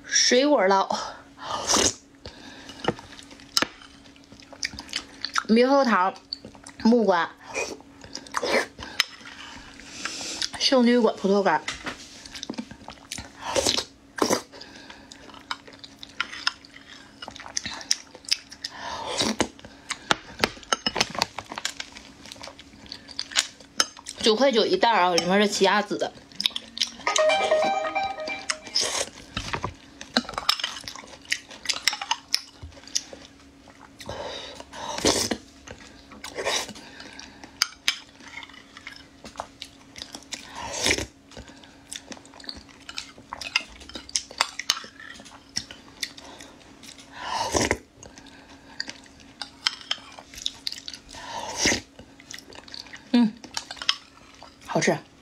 水果捞，猕猴桃、木瓜、圣女果、葡萄干。9块9一袋啊，里面是奇亚籽的。好吃。